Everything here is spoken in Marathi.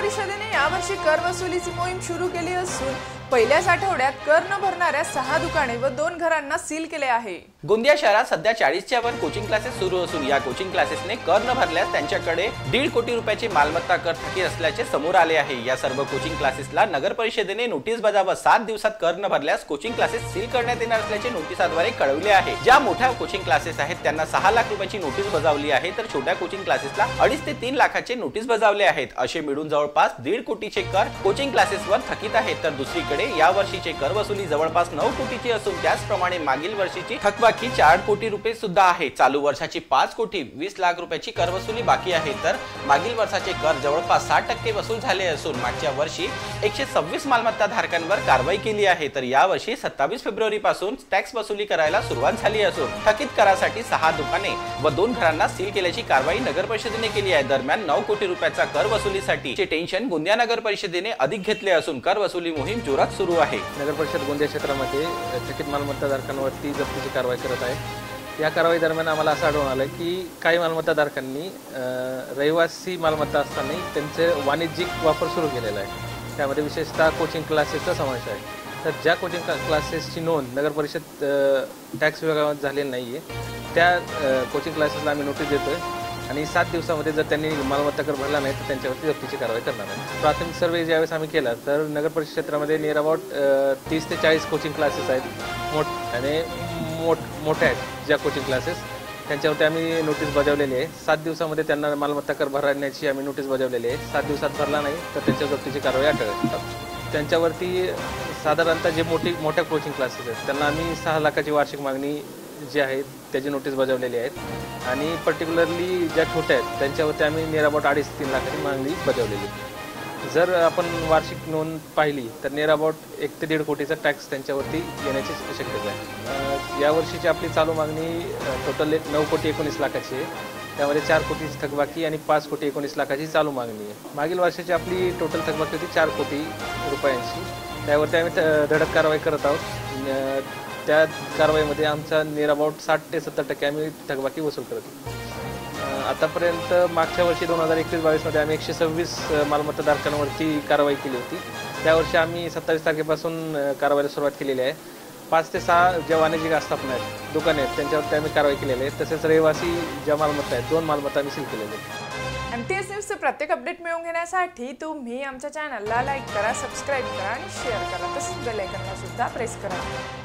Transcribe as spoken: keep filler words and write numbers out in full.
परिषदेने यावर्षी कर वसुलीची मोहीम सुरू केली असून पहिल्याच आठवड्यात कर न भरणाऱ्या सहा दुकाने व दोन घरांना सील केले आहे। गोंदिया शहरात सध्या चाळीसच्या वर कोचिंग क्लासेस सुरू असून या कोचिंग क्लासेसने कर न भरल्यास त्यांच्याकडे दीड कोटी रुपयाची मालमत्ता कर थकीत असल्याचे समोर आले आहे। या सर्व कोचिंग क्लासेसला नगर परिषदेने नोटीस बजावत सात दिवसात कर न भरल्यास कोचिंग क्लासेस सील करण्यात येणार असल्याचे नोटिसाद्वारे कळवले आहे। ज्या मोठ्या कोचिंग क्लासेस आहेत त्यांना सहा लाख रुपयाची नोटीस बजावली आहे, तर छोट्या कोचिंग क्लासेसला अडीच ते तीन लाखाचे नोटीस बजावले आहेत। असे मिळून जवळपास दीड कोटीचे कर कोचिंग क्लासेसवर थकीत आहेत, तर दुसरीकडे या वर्षीचे कर वसुली जवळपास नऊ कोटीची असून त्याचप्रमाणे मागील वर्षीची थकबाकी चार कोटी रुपये सुद्धा आहे। चालू वर्षाची पाच कोटी वीस लाख रुपयाची कर वसुली बाकी आहे, तर मागील वर्षाचे कर जवळपास साठ टक्के वसूल झाले असून मागच्या वर्षी एकशे सव्वीस मालमत्ता धारकांवर कारवाई केली आहे, तर या वर्षी सत्तावीस फेब्रुवारी पासून टॅक्स वसुली करायला सुरुवात झाली असून थकीत करासाठी सहा दुकाने व दोन घरांना सील केल्याची कारवाई नगर परिषदेने केली आहे। दरम्यान नऊ कोटी रुपयाचा कर वसुलीसाठी टेन्शन गोंदिया नगर परिषदेने अधिक घेतले असून कर वसुली मोहीम जोरात सुरू आहे। नगर परिषद गोंदिया क्षेत्रामध्ये थकीत मालमत्ताधारकांवरती जप्तीची कारवाई करत आहे। या कारवाई दरम्यान आम्हाला असं आढळून आलं की काही मालमत्ताधारकांनी रहिवासी मालमत्ता असताना त्यांचे वाणिज्यिक वापर सुरू केलेला आहे। त्यामध्ये विशेषतः कोचिंग क्लासेसचा समावेश आहे। तर ज्या कोचिंग क्लासेसची नोंद नगर परिषद टॅक्स विभागामध्ये झालेली नाही आहे त्या कोचिंग क्लासेसला आम्ही नोटीस देतोय आणि सात दिवसामध्ये जर त्यांनी मालमत्ता कर भरला नाही तर त्यांच्यावरती जप्तीची कारवाई करणार आहे। प्राथमिक सर्वे ज्यावेळेस आम्ही केला तर नगर परिषद क्षेत्रामध्ये नियर अबाउट तीस ते चाळीस कोचिंग क्लासेस आहेत मोठ आणि मोठ मोठ्या आहेत ज्या कोचिंग क्लासेस त्यांच्यावरती आम्ही नोटीस बजावलेली आहे। सात दिवसामध्ये त्यांना मालमत्ता कर भरण्याची आम्ही नोटीस बजावलेली आहे। सात दिवसात भरला नाही तर त्यांच्या जप्तीची कारवाई अटळ त्यांच्यावरती साधारणतः जे मोठी मोठ्या कोचिंग क्लासेस आहेत त्यांना आम्ही सहा लाखाची वार्षिक मागणी जी आहे त्याची नोटीस बजावलेली आहेत आणि पर्टिक्युलरली ज्या छोट्या आहेत त्यांच्यावरती आम्ही नियर अबाउट अडीच तीन लाखाची मागणी बजावलेली आहे। जर आपण वार्षिक नोंद पाहिली तर नियर अबाउट एक ते दीड कोटीचा टॅक्स त्यांच्यावरती येण्याची शक्यता आहे। यावर्षीची आपली चालू मागणी टोटल नऊ कोटी एकोणीस लाखाची आहे, त्यामध्ये चार कोटी थकबाकी आणि पाच कोटी एकोणीस लाखाची चालू मागणी आहे। मागील वर्षाची आपली टोटल थकबाकी होती चार कोटी रुपयांची, त्यावरती आम्ही धडक कारवाई करत आहोत। त्या कारवाईमध्ये आमचा नियर अबाउट साठ ते सत्तर टक्के आम्ही थकबाकी वसूल करतो। आतापर्यंत मागच्या वर्षी दोन हजार एकवीस बावीसमध्ये आम्ही एकशे सव्वीस मालमत्ताधारकांवरती कारवाई केली होती। त्यावर्षी आम्ही सत्तावीस तारखेपासून कारवाईला सुरुवात केलेली आहे। पाच ते सहा ज्या वाणिज्यिक आस्थापना आहेत दुकाने आहेत त्यांच्यावरती आम्ही कारवाई केलेली आहे। तसेच रहिवासी ज्या मालमत्ता आहेत दोन मालमत्ता आम्ही सील केलेल्या आहेत। एम टी एस न्यूजचे प्रत्येक अपडेट मिळवून घेण्यासाठी तुम्ही आमच्या चॅनलला लाईक करा, सबस्क्राईब करा आणि शेअर करा, तसेच बेल आयकॉनला सुद्धा प्रेस करा।